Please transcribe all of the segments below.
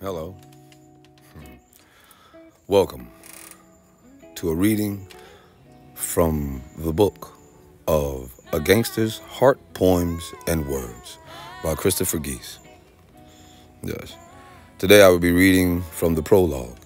Hello. Welcome to a reading from the book of A Gangster's Heart, Poems, and Words by Christopher Geese. Yes. Today I will be reading from the prologue.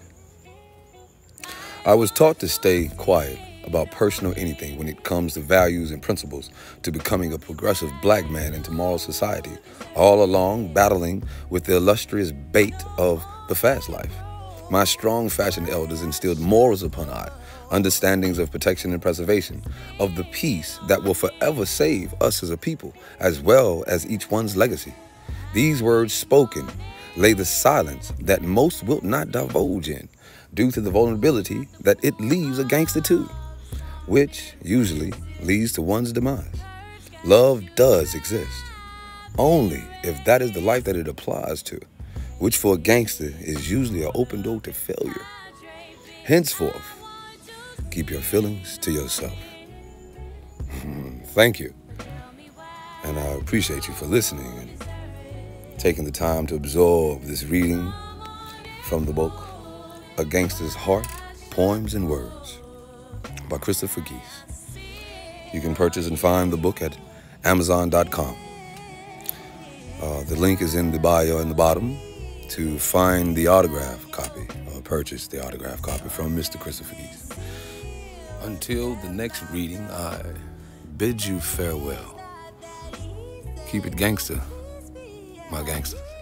I was taught to stay quiet about personal anything when it comes to values and principles to becoming a progressive black man in tomorrow's society, all along battling with the illustrious bait of the fast life. My strong fashioned elders instilled morals upon I, understandings of protection and preservation, of the peace that will forever save us as a people, as well as each one's legacy. These words spoken lay the silence that most will not divulge in, due to the vulnerability that it leaves a gangster to, which usually leads to one's demise. Love does exist, only if that is the life that it applies to, which for a gangster is usually an open door to failure. Henceforth, keep your feelings to yourself. Thank you, and I appreciate you for listening and taking the time to absorb this reading from the book, A Gangster's Heart, Poems, and Words by Christopher Geese. You can purchase and find the book at Amazon.com. The link is in the bio in the bottom to find the autograph copy, or purchase the autograph copy from Mr. Christopher Geese. Until the next reading, I bid you farewell. Keep it gangster, my gangsters.